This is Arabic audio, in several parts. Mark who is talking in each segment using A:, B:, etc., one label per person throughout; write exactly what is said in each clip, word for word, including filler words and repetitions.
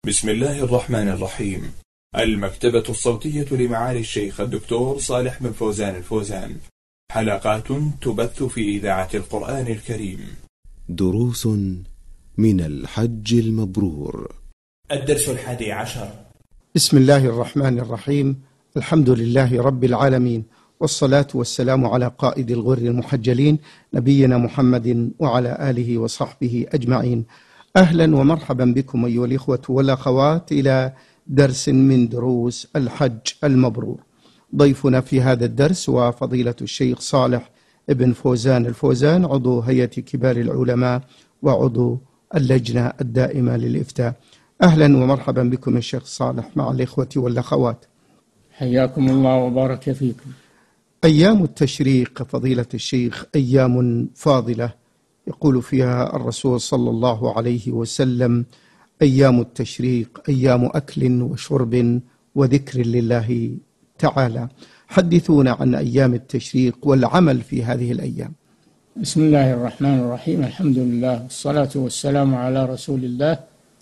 A: بسم الله الرحمن الرحيم. المكتبة الصوتية لمعالي الشيخ الدكتور صالح بن فوزان الفوزان، حلقات تبث في إذاعة القرآن الكريم.
B: دروس من الحج المبرور.
A: الدرس الحادي عشر.
C: بسم الله الرحمن الرحيم. الحمد لله رب العالمين، والصلاة والسلام على قائد الغر المحجلين نبينا محمد وعلى آله وصحبه أجمعين. أهلا ومرحبا بكم أيها الإخوة والأخوات إلى درس من دروس الحج المبرور. ضيفنا في هذا الدرس وفضيلة الشيخ صالح بن فوزان الفوزان، عضو هيئة كبار العلماء وعضو اللجنة الدائمة للإفتاء. أهلا ومرحبا بكم الشيخ صالح مع الإخوة والأخوات.
D: حياكم الله وبارك فيكم.
C: أيام التشريق فضيلة الشيخ أيام فاضلة، يقول فيها الرسول صلى الله عليه وسلم: أيام التشريق أيام أكل وشرب وذكر لله تعالى. حدثونا عن أيام التشريق والعمل في هذه الأيام.
D: بسم الله الرحمن الرحيم. الحمد لله والصلاة والسلام على رسول الله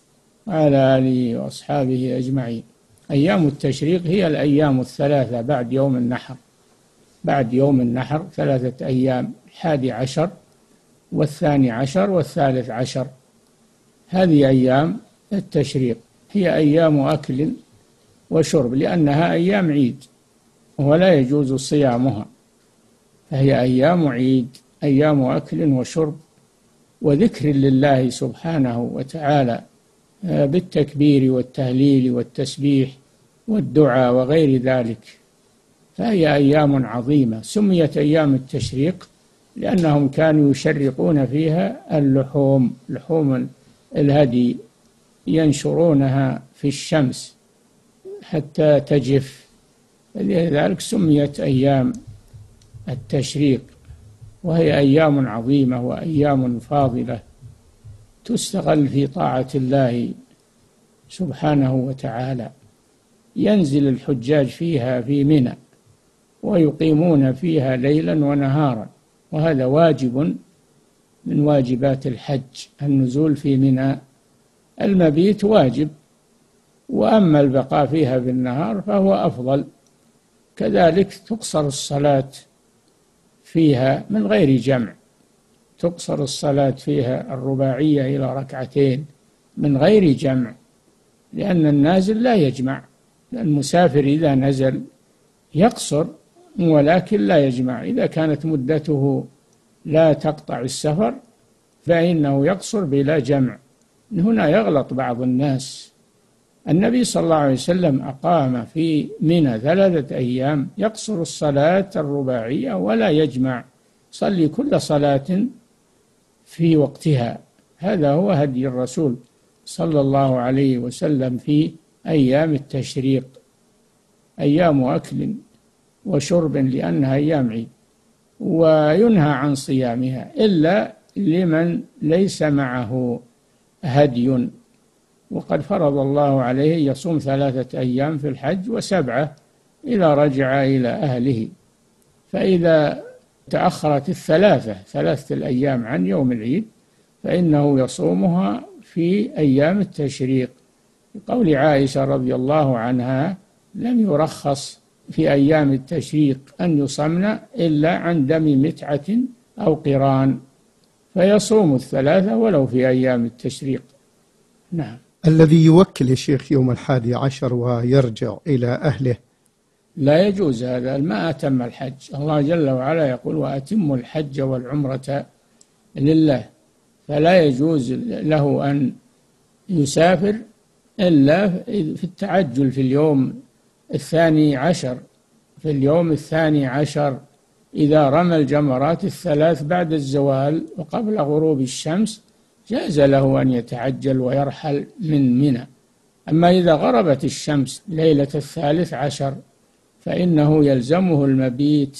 D: وعلى آله وأصحابه أجمعين. أيام التشريق هي الأيام الثلاثة بعد يوم النحر. بعد يوم النحر ثلاثة أيام، الحادي عشر والثاني عشر والثالث عشر. هذه أيام التشريق هي أيام أكل وشرب، لأنها أيام عيد ولا يجوز صيامها، فهي أيام عيد، أيام أكل وشرب وذكر لله سبحانه وتعالى بالتكبير والتهليل والتسبيح والدعاء وغير ذلك. فهي أيام عظيمة. سميت أيام التشريق لأنهم كانوا يشرقون فيها اللحوم، لحوم الهدي، ينشرونها في الشمس حتى تجف، لذلك سميت أيام التشريق. وهي أيام عظيمة وأيام فاضلة تستغل في طاعة الله سبحانه وتعالى. ينزل الحجاج فيها في منى ويقيمون فيها ليلا ونهارا، وهذا واجب من واجبات الحج، النزول في منى. المبيت واجب، وأما البقاء فيها بالنهار فهو أفضل. كذلك تقصر الصلاة فيها من غير جمع، تقصر الصلاة فيها الرباعية إلى ركعتين من غير جمع، لأن النازل لا يجمع. المسافر إذا نزل يقصر ولكن لا يجمع. إذا كانت مدته لا تقطع السفر فإنه يقصر بلا جمع. هنا يغلط بعض الناس. النبي صلى الله عليه وسلم أقام في منى ثلاثة أيام يقصر الصلاة الرباعية ولا يجمع، صلي كل صلاة في وقتها. هذا هو هدي الرسول صلى الله عليه وسلم في أيام التشريق، أيام أكل وشرب لأنها أيام عيد، وينهى عن صيامها إلا لمن ليس معه هدي. وقد فرض الله عليه يصوم ثلاثة أيام في الحج وسبعة إذا رجع إلى أهله. فإذا تأخرت الثلاثة ثلاثة الأيام عن يوم العيد فإنه يصومها في أيام التشريق. بقول عائشة رضي الله عنها: لم يرخص في أيام التشريق أن يصمن إلا عن دم متعة أو قران، فيصوم الثلاثة ولو في أيام التشريق. نعم.
C: الذي يوكل يا شيخ يوم الحادي عشر ويرجع إلى أهله
D: لا يجوز هذا، ما أتم الحج. الله جل وعلا يقول: وأتم الحج والعمرة لله. فلا يجوز له أن يسافر إلا في التعجل في اليوم الثاني عشر. في اليوم الثاني عشر إذا رمى الجمرات الثلاث بعد الزوال وقبل غروب الشمس جاز له أن يتعجل ويرحل من منى. أما إذا غربت الشمس ليلة الثالث عشر فإنه يلزمه المبيت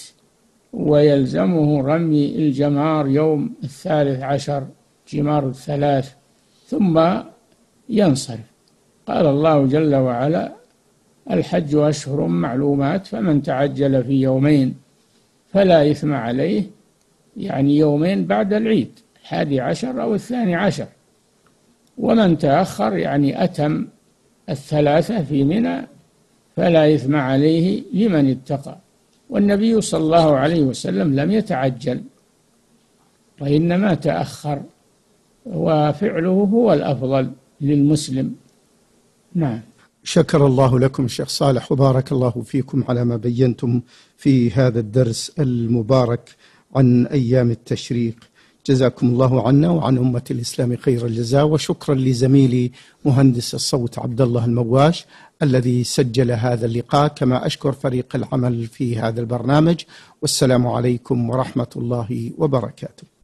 D: ويلزمه رمي الجمار يوم الثالث عشر، جمار الثلاث، ثم ينصرف. قال الله جل وعلا: الحج أشهر معلومات، فمن تعجل في يومين فلا إثم عليه، يعني يومين بعد العيد، الحادي عشر أو الثاني عشر. ومن تأخر يعني أتم الثلاثة في منى فلا إثم عليه لمن اتقى. والنبي صلى الله عليه وسلم لم يتعجل وإنما تأخر، وفعله هو الأفضل للمسلم. نعم.
C: شكر الله لكم شيخ صالح، وبارك الله فيكم على ما بينتم في هذا الدرس المبارك عن أيام التشريق. جزاكم الله عنا وعن أمة الإسلام خير الجزاء، وشكرا لزميلي مهندس الصوت عبد الله المواش الذي سجل هذا اللقاء، كما أشكر فريق العمل في هذا البرنامج. والسلام عليكم ورحمة الله وبركاته.